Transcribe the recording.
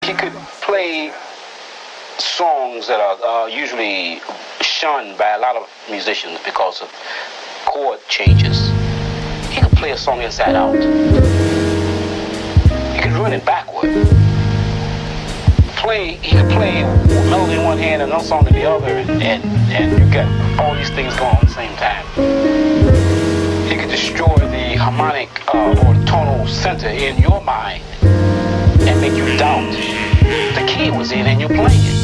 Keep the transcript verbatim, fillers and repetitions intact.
he could play songs that are uh, usually shunned by a lot of musicians because of chord changes. He could play a song inside out. He could run it backward. Play, he could play melody in one hand and another song in the other, and, and, and you got all these things going on at the same time. He could destroy the harmonic uh, or tonal center in your mind and make you doubt the key it was in and you're playing it.